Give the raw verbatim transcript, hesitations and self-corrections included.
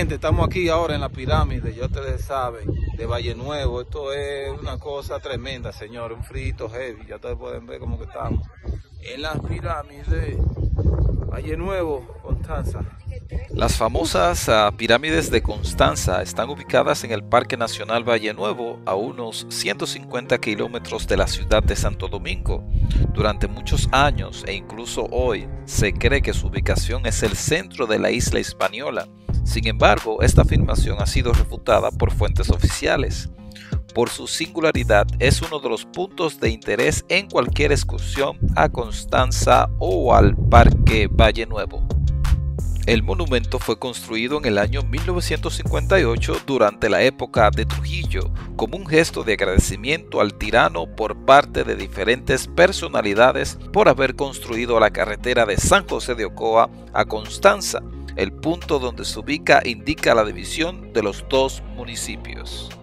gente, estamos aquí ahora en la pirámide, ya ustedes saben, de Valle Nuevo. Esto es una cosa tremenda, señor, un frito heavy. Ya ustedes pueden ver cómo que estamos en las pirámides, Valle Nuevo, Constanza. Las famosas uh, pirámides de Constanza están ubicadas en el Parque Nacional Valle Nuevo, a unos ciento cincuenta kilómetros de la ciudad de Santo Domingo. Durante muchos años e incluso hoy se cree que su ubicación es el centro de la isla Hispaniola. Sin embargo, esta afirmación ha sido refutada por fuentes oficiales. Por su singularidad, es uno de los puntos de interés en cualquier excursión a Constanza o al Parque Valle Nuevo. El monumento fue construido en el año mil novecientos cincuenta y ocho durante la época de Trujillo, como un gesto de agradecimiento al tirano por parte de diferentes personalidades por haber construido la carretera de San José de Ocoa a Constanza. El punto donde se ubica indica la división de los dos municipios.